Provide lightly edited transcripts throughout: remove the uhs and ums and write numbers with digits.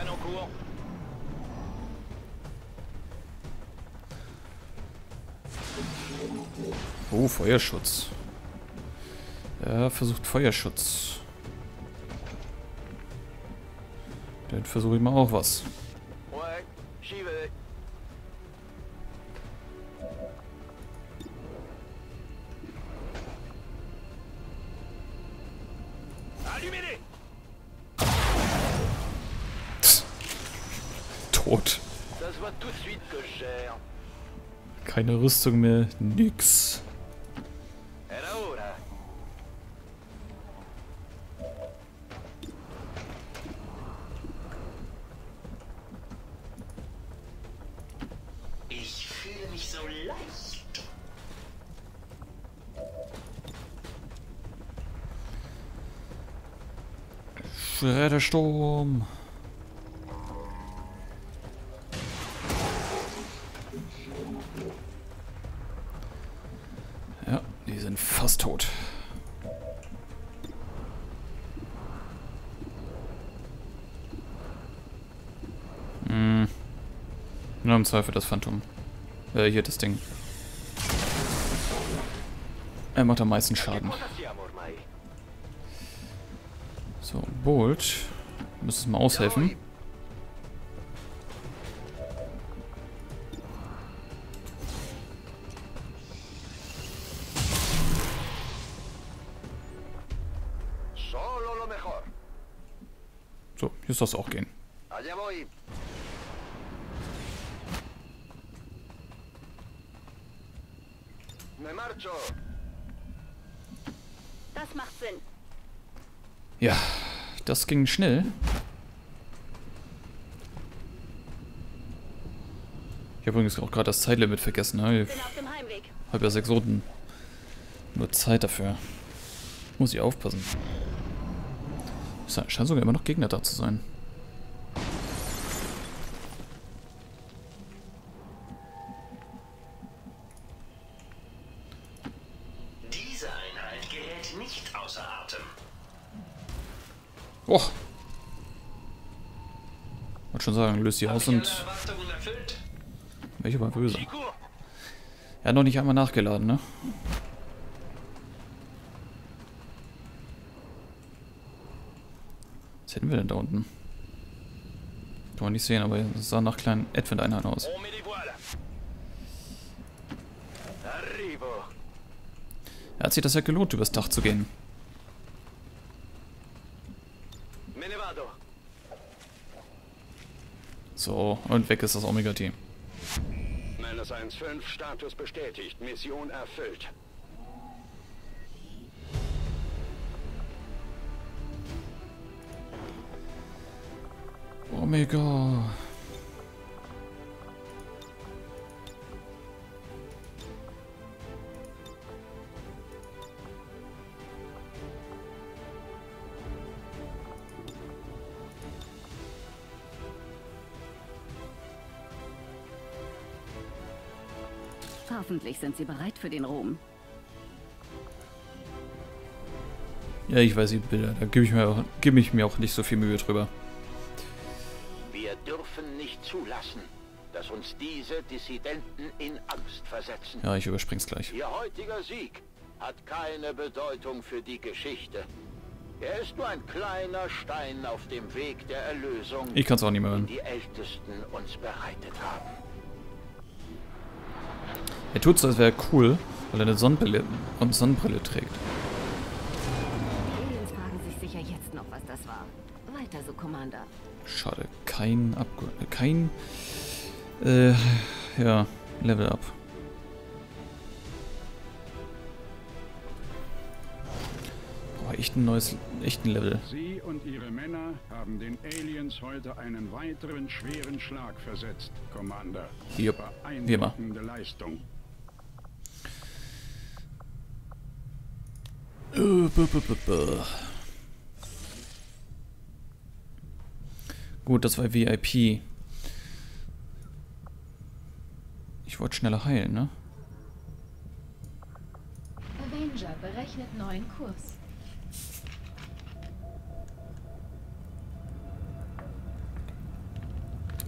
Oh, Feuerschutz. Er versucht Feuerschutz. Dann versuche ich mal auch was. Tot. Keine Rüstung mehr, nix. Ich fühle mich so leicht. Schreddersturm. Ja, die sind fast tot. Nur im Zweifel das Phantom. Hier das Ding. Er macht am meisten Schaden. So, Bolt. Müsstest mal aushelfen. So, hier soll es auch gehen. Das macht Sinn. Ja, das ging schnell. Ich habe übrigens auch gerade das Zeitlimit vergessen. Ne? Bin auf dem Heimweg. Ich habe ja 6 Runden. Nur Zeit dafür. Muss ich aufpassen. Es scheint sogar immer noch Gegner da zu sein. Diese Einheit gerät nicht außer Atem. Oh! Wollte schon sagen, löst sie aus und... Erwartungen erfüllt? Welche war böse? Er hat noch nicht einmal nachgeladen, ne? Was hätten wir denn da unten? Kann man nicht sehen, aber es sah nach kleinen Advent-Einheiten aus. Er hat sich das ja gelohnt, übers Dach zu gehen. So, und weg ist das Omega-Team. Meines 1-5, Status bestätigt, Mission erfüllt. Omega. Hoffentlich sind sie bereit für den Ruhm. Ja, ich weiß nicht, bitte. Da gebe ich mir auch nicht so viel Mühe drüber. Wir dürfen nicht zulassen, dass uns diese Dissidenten in Angst versetzen. Ja, ich überspring's gleich. Ihr heutiger Sieg hat keine Bedeutung für die Geschichte. Er ist nur ein kleiner Stein auf dem Weg der Erlösung, Ich kann's auch nicht mehr hören. den die Ältesten uns bereitet haben. Er tut so, als wäre er cool, weil er eine Sonnenbrille trägt. Die Aliens fragen sich sicher jetzt noch, was das war. Weiter so, Commander. Schade, kein ja, Level Up. Boah, echt ein Level. Sie und Ihre Männer haben den Aliens heute einen weiteren schweren Schlag versetzt, Commander. Jupp, wie immer. Beeindruckende Leistung. Gut, das war VIP. Ich wollte schneller heilen, ne? Avenger berechnet neuen Kurs.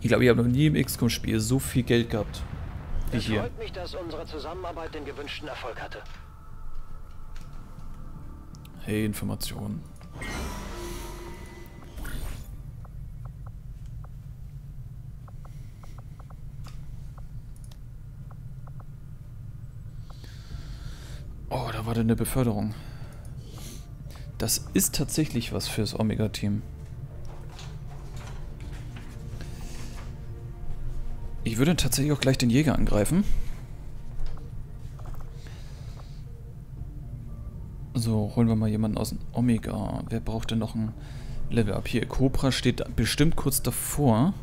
Ich glaube, ich habe noch nie im XCOM-Spiel so viel Geld gehabt wie Es hier. freut mich, dass unsere Zusammenarbeit den gewünschten Erfolg hatte. Hey, Informationen. Oh, da war denn eine Beförderung. Das ist tatsächlich was fürs Omega-Team. Ich würde tatsächlich auch gleich den Jäger angreifen. So, holen wir mal jemanden aus dem Omega. Wer braucht denn noch ein Level-Up? Hier, Cobra steht bestimmt kurz davor.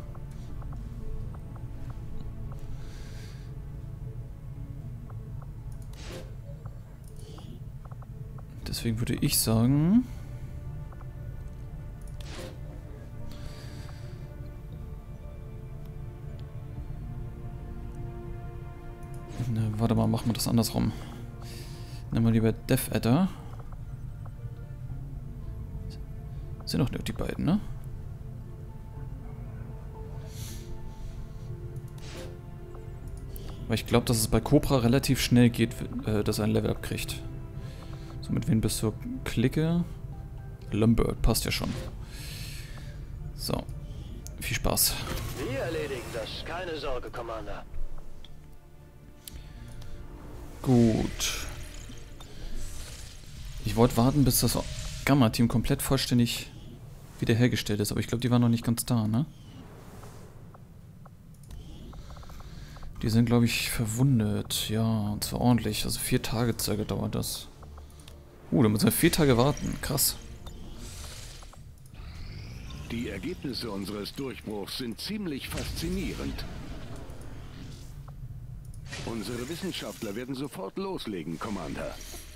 Deswegen würde ich sagen... Ne, warte mal, machen wir das andersrum. Nehmen wir lieber Death Adder. Sind doch nur die beiden, ne? Weil ich glaube, dass es bei Cobra relativ schnell geht, dass er ein Level abkriegt. So, mit wem bist du? Clique. Lambert, passt ja schon. So. Viel Spaß. Wir erledigen das. Keine Sorge, Commander. Gut. Ich wollte warten, bis das Gamma-Team komplett vollständig wiederhergestellt ist, aber ich glaube, die waren noch nicht ganz da, ne? Die sind, glaube ich, verwundet. Ja, und zwar ordentlich. Also 4 Tage circa dauert das. Da müssen wir 4 Tage warten. Krass. Die Ergebnisse unseres Durchbruchs sind ziemlich faszinierend. Unsere Wissenschaftler werden sofort loslegen, Commander.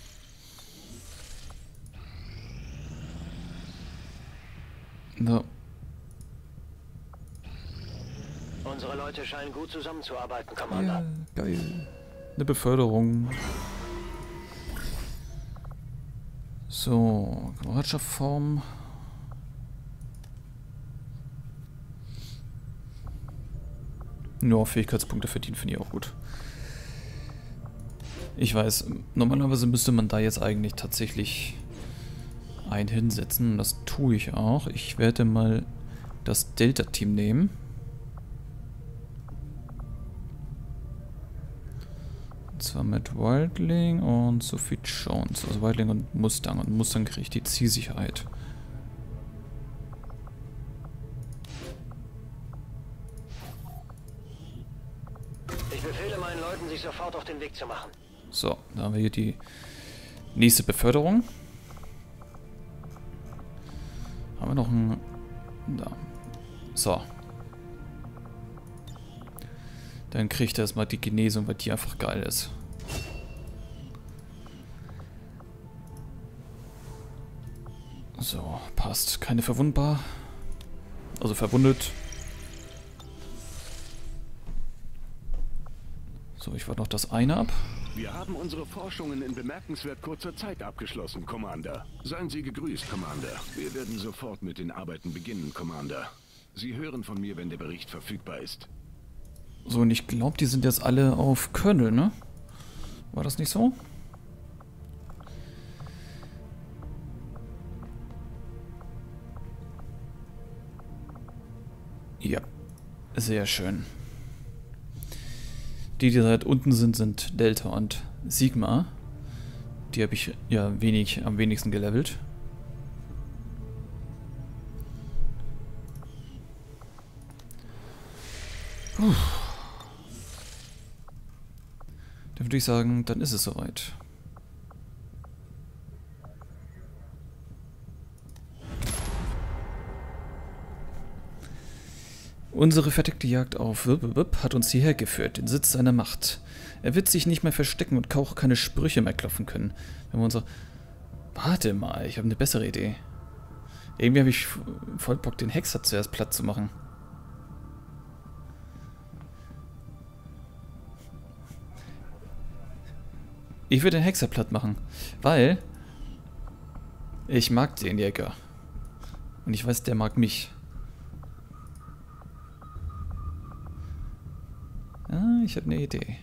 So. Unsere Leute scheinen gut zusammenzuarbeiten, Commander. Ja, geil. Eine Beförderung. So, Kameradschaftsform. Nur Fähigkeitspunkte verdienen, finde ich auch gut. Ich weiß, normalerweise müsste man da jetzt eigentlich tatsächlich einen hinsetzen. Das tue ich auch. Ich werde mal das Delta-Team nehmen. Und zwar mit Wildling und Sophie Jones. Also Wildling und Mustang. Und Mustang kriegt die Zielsicherheit. Ich befehle meinen Leuten, sich sofort auf den Weg zu machen. So, da haben wir hier die nächste Beförderung. Haben wir noch einen... Da. So. Dann kriegt er erstmal die Genesung, weil die einfach geil ist. So, passt. Keine verwundbar. Also verwundet. So, ich warte noch das eine ab. Wir haben unsere Forschungen in bemerkenswert kurzer Zeit abgeschlossen, Commander. Seien Sie gegrüßt, Commander. Wir werden sofort mit den Arbeiten beginnen, Commander. Sie hören von mir, wenn der Bericht verfügbar ist. So, und ich glaube, die sind jetzt alle auf Colonel, ne? War das nicht so? Ja, sehr schön. Die halt unten sind, sind Delta und Sigma. Die habe ich ja am wenigsten gelevelt. Dann würde ich sagen, dann ist es soweit. Unsere verdeckte Jagd auf Wip hat uns hierher geführt, den Sitz seiner Macht. Er wird sich nicht mehr verstecken und auch keine Sprüche mehr klopfen können. Wenn wir Warte mal, ich habe eine bessere Idee. Irgendwie habe ich voll Bock, den Hexer zuerst platt zu machen. Ich würde den Hexer platt machen, weil ich mag den Jäger. Und ich weiß, der mag mich. ich habe eine Idee.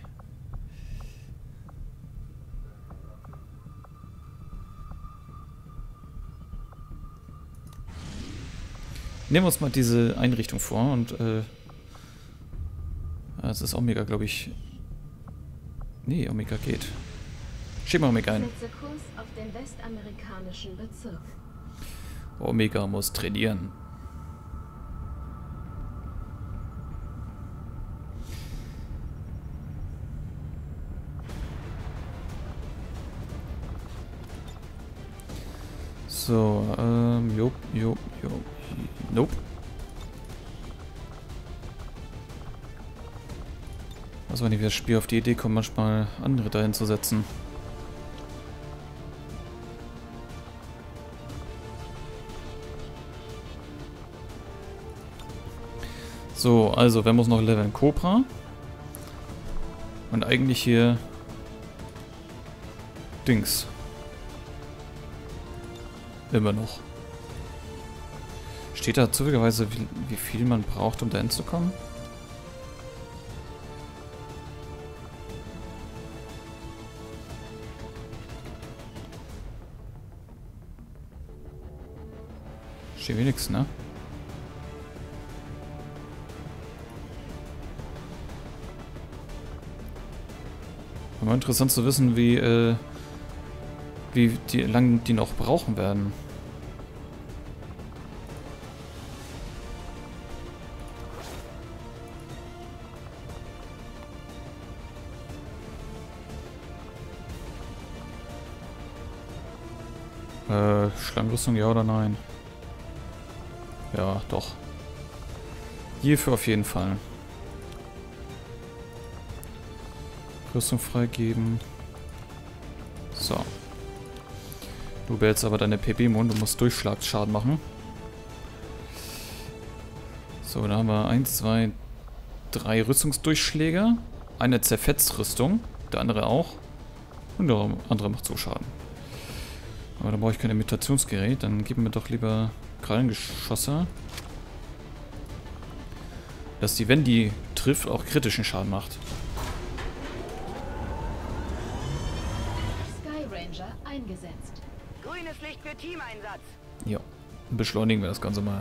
Nehmen wir uns mal diese Einrichtung vor und das ist Omega, glaube ich. Nee, Omega geht. Schieben wir Omega ein. Setze Kurs auf den westamerikanischen Bezirk. Omega muss trainieren. So, nope. Also wenn ich das Spiel auf die Idee kommt, manchmal andere dahin zu setzen. So, also wer muss noch leveln? Cobra. Und eigentlich hier Dings. Immer noch. Steht da zufälligerweise, wie viel man braucht, um da hinzukommen? Steht wenigstens, ne? Immer interessant zu wissen, wie lange die noch brauchen werden. Schlangenrüstung, ja oder nein? Ja, doch. Hierfür auf jeden Fall. Rüstung freigeben. So. Du behältst aber deine PB-Mon, du musst Durchschlagsschaden machen. So, da haben wir 1, 2, 3 Rüstungsdurchschläge. Eine Zerfetzrüstung, der andere auch. Und der andere macht so Schaden. Aber da brauche ich kein Imitationsgerät, dann geben wir doch lieber Krallengeschosse. Dass die, wenn die trifft, auch kritischen Schaden macht. Sky Ranger eingesetzt. Grünes Licht für Teameinsatz. Ja, beschleunigen wir das Ganze mal.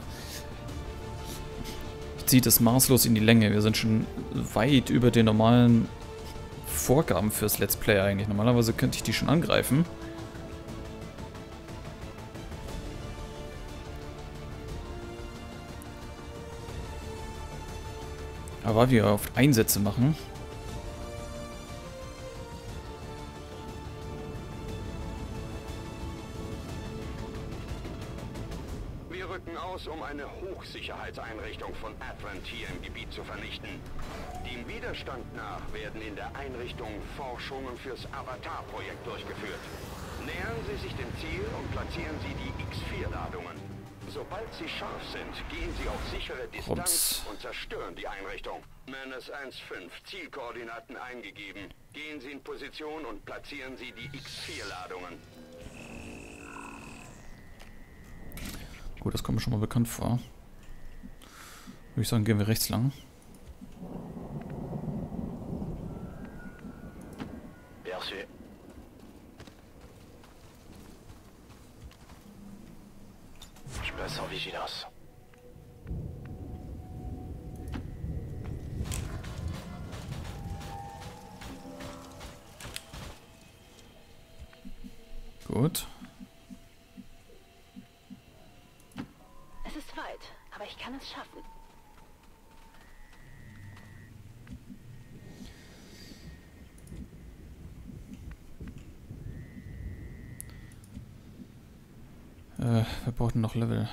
Ich ziehe das maßlos in die Länge. Wir sind schon weit über den normalen Vorgaben fürs Let's Play eigentlich. Normalerweise könnte ich die schon angreifen. Aber wir oft Einsätze machen. Wir rücken aus, um eine Hochsicherheitseinrichtung von Advent hier im Gebiet zu vernichten. Dem Widerstand nach werden in der Einrichtung Forschungen fürs Avatar-Projekt durchgeführt. Nähern Sie sich dem Ziel und platzieren Sie die X4-Ladungen. Sobald sie scharf sind, gehen sie auf sichere Distanz und zerstören die Einrichtung. Menace 1-5, Zielkoordinaten eingegeben. Gehen Sie in Position und platzieren Sie die X4-Ladungen. Gut, das kommt mir schon mal bekannt vor. Würde ich sagen, gehen wir rechts lang. Perçu. Je passe en vigilance. Gut. Es ist weit, aber ich kann es schaffen. Wir brauchen noch Level.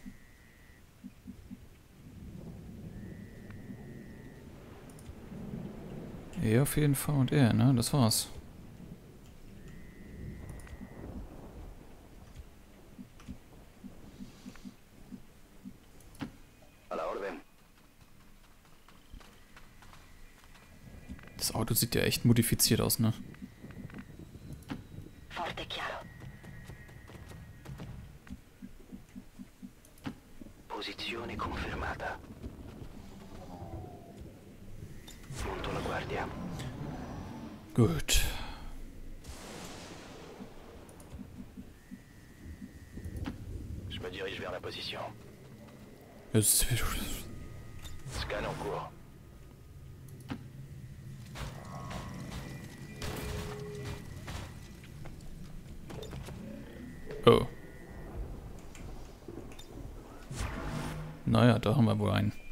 E auf jeden Fall und R, ne? Das war's. A la orden. Das Auto sieht ja echt modifiziert aus, ne? Forte chiaro. Posizione confermata. Monto la guardia. guardia. Gut. Je me dirige vers la position. Jetzt. Scan en cours. Oh. Naja, da haben wir wohl einen.